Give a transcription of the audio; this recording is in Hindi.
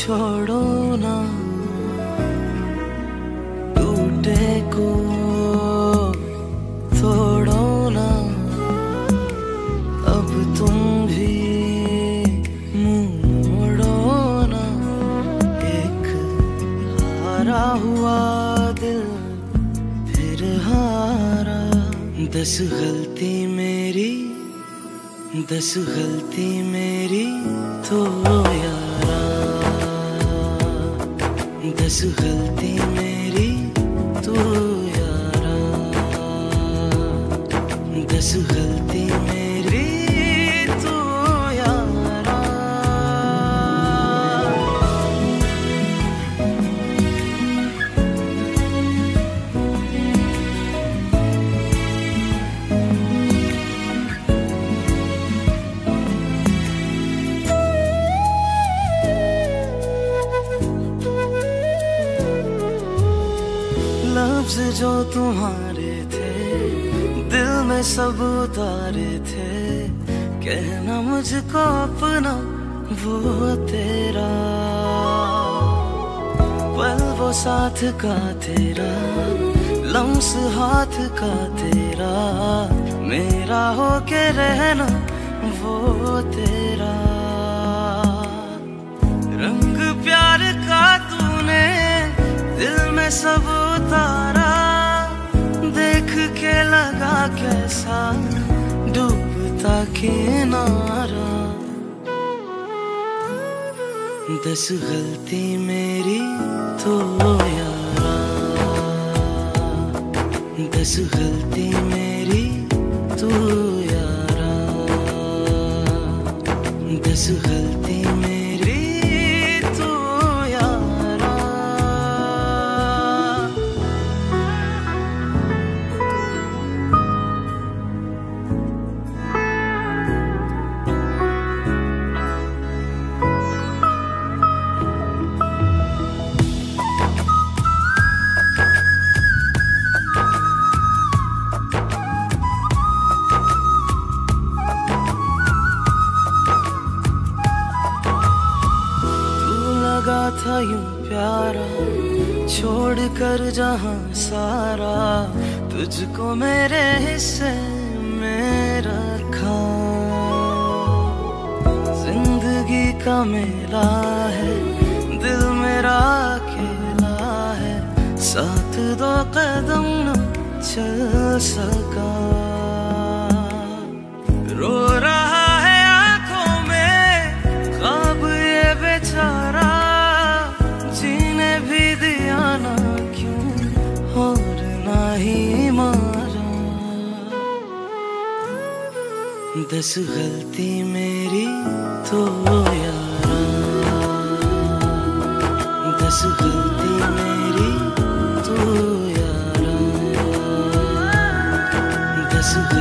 छोड़ो ना, टूटे को तोड़ो ना, अब तुम भी मुंह मोड़ो ना। एक हारा हुआ दिल फिर हारा, 10 गलती मेरी, 10 गलती मेरी तो यारा, 10 गलती मेरी तो यारा, 10 गलती मेरी तो यारा। लफ्ज़ जो तुम्हारे थे, दिल में सब उतारे थे, कहना मुझको अपना वो तेरा, पल वो साथ का तेरा, लम्स हाथ का तेरा, मेरा हो के रहना वो तेरा। रंग प्यार का तूने दिल में सब उतारा, देख के लगा कैसा डूबता किनारा। 10 गलती मेरी तो यारा, 10 गलती मेरी तो यारा, 10 गलती मेरी तो यारा। लगा था यूं प्यारा, छोड़ कर जहां सारा, तुझको मेरे हिस्से में रखा। जिंदगी का मेला है, दिल मेरा अकेला है, साथ 2 कदम न चल सका। रो रहा है आंखों में ख्वाब ये बेचारा, जीने भी दिया ना क्यों और ना ही मारा। 10 गलती मेरी तो यारा, 10 गलती मेरी तो यारा, 10